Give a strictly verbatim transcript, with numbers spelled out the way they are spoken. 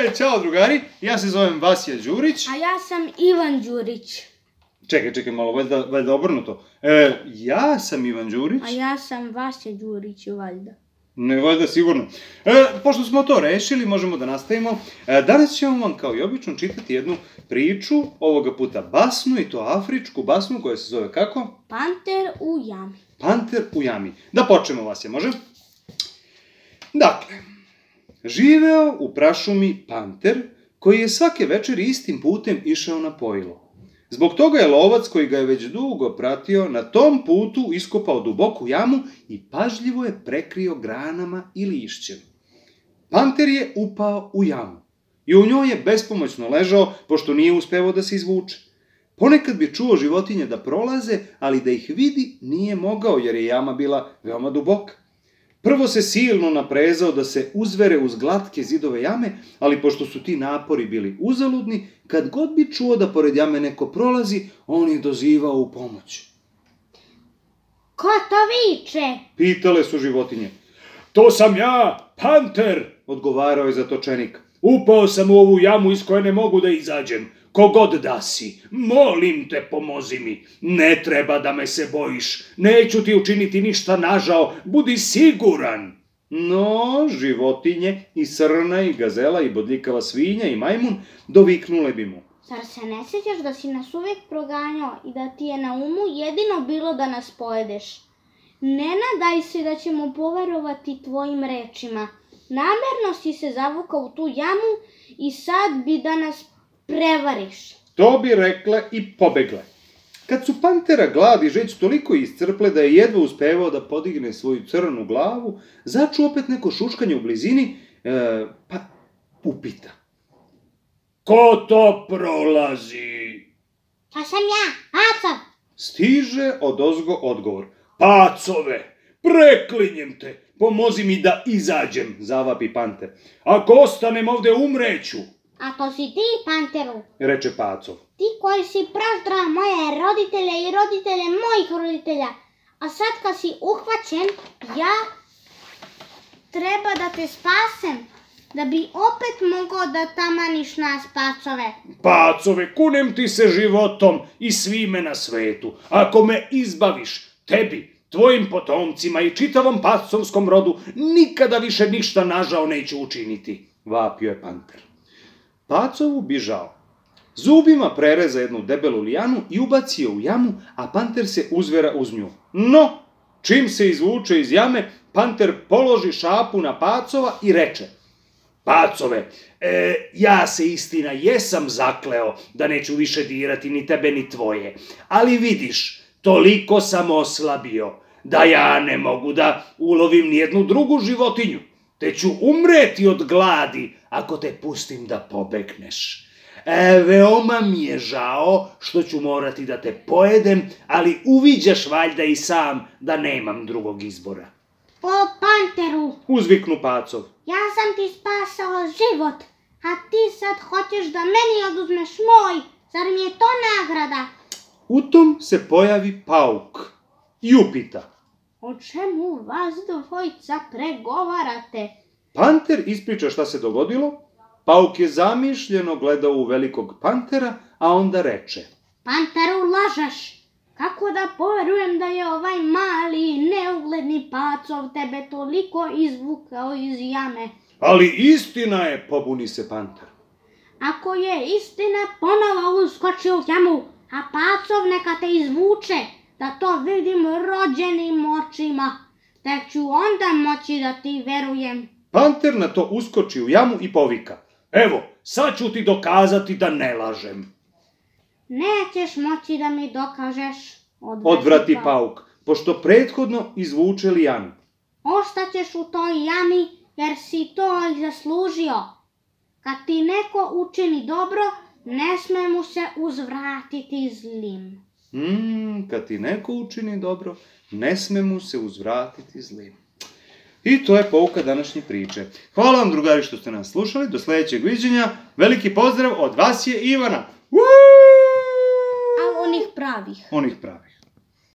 E, ćao drugari, ja se zovem Vasja Đurić. A ja sam Ivan Đurić. Čekaj, čekaj malo, valjda, valjda obrnuto. E, ja sam Ivan Đurić. A ja sam Vasja Đurić, valjda. Ne, valjda sigurno. E, pošto smo to rešili, možemo da nastavimo. E, danas ćemo vam, kao i obično, čitati jednu priču, ovoga puta basnu, i to afričku basnu, koja se zove kako? Panter u jami. Panter u jami. Da počnemo, Vasja, može? Dakle, živeo u prašumi panter, koji je svake večeri istim putem išao na pojilo. Zbog toga je lovac, koji ga je već dugo pratio, na tom putu iskopao duboku jamu i pažljivo je prekrio granama i lišćem. Panter je upao u jamu i u njoj je bespomoćno ležao, pošto nije uspevao da se izvuče. Ponekad bi čuo životinje da prolaze, ali da ih vidi nije mogao, jer je jama bila veoma duboka. Prvo se silno naprezao da se uzvere uz glatke zidove jame, ali pošto su ti napori bili uzaludni, kad god bi čuo da pored jame neko prolazi, on je dozivao u pomoć. Ko to viče? Pitale su životinje. To sam ja, panter, odgovarao je zatočenik. Upao sam u ovu jamu iz koje ne mogu da izađem. Kogod da si, molim te, pomozi mi. Ne treba da me se bojiš. Neću ti učiniti ništa nažao. Budi siguran. No, životinje, i srna, i gazela, i bodljikava svinja, i majmun, doviknule bi mu. Zar se ne sjećaš da si nas uvijek proganjao i da ti je na umu jedino bilo da nas pojedeš? Ne nadaj se da ćemo poverovati tvojim rečima. Namerno si se zavukao u tu jamu i sad bi da nas prevariš. To bi rekle i pobegle. Kad su pantera glad i žeć toliko iscrple da je jedva uspevao da podigne svoju crnu glavu, začu opet neko šuškanje u blizini, e, pa upita. Ko to prolazi? To sam ja, Pacov. Stiže odozgo odgovor. Pacove, preklinjem te, pomozi mi da izađem, zavapi panter. Ako ostanem ovde umreću. A to si ti, panteru, reče Pacov. ti koji si praždrao moje roditelje i roditelje mojih roditelja. A sad kad si uhvaćen, ja treba da te spasem, da bi opet mogao da tamaniš nas, Pacove. Pacove, kunem ti se životom i svime na svetu. Ako me izbaviš, tebi, tvojim potomcima i čitavom pacovskom rodu, nikada više ništa nažao neću učiniti, vapio je panter. Pacovu bi žao. Zubima prereza jednu debelu lijanu i ubaci je u jamu, a panter se uzvera uz nju. No, čim se izvuče iz jame, panter položi šapu na Pacova i reče. Pacove, e, ja se istina jesam zakleo da neću više dirati ni tebe ni tvoje, ali vidiš, toliko sam oslabio da ja ne mogu da ulovim nijednu drugu životinju, te ću umreti od gladi ako te pustim da pobegneš. E, veoma mi je žao što ću morati da te pojedem, ali uviđaš valjda i sam da nemam drugog izbora. O, panteru, uzviknu Pacov. Ja sam ti spasao život, a ti sad hoćeš da meni oduzmeš moj. Zar mi je to nagrada? U tom se pojavi pauk i upita. O čemu vas dvojica pregovarate? Panter ispriča šta se dogodilo, pauk je zamišljeno gledao u velikog pantera, a onda reče. Panteru, lažeš! Kako da poverujem da je ovaj mali, neugledni Pacov tebe toliko izvukao iz jame? Ali istina je, pobuni se panter. Ako je istina, ponovo uskoči u jamu, a Pacov neka te izvuče, da to vidim rođenim očima. Tek ću onda moći da ti verujem. Panter na to uskoči u jamu i povika. Evo, sad ću ti dokazati da ne lažem. Nećeš moći da mi dokažeš, odvrati, odvrati pauk, pošto prethodno izvuče lijanu. Ostaćeš u toj jami jer si to i zaslužio. Kad ti neko učini dobro, ne sme mu se uzvratiti zlim. Hmm, kad ti neko učini dobro, ne sme mu se uzvratiti zlim. I to je pouka današnje priče. Hvala vam, drugari, što ste nas slušali. Do sljedećeg viđenja. Veliki pozdrav od Vasje i Ivana. A onih pravih. Onih pravih.